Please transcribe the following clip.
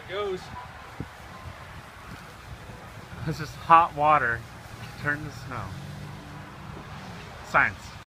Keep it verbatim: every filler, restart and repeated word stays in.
goes. It's just hot water turned to snow. Science.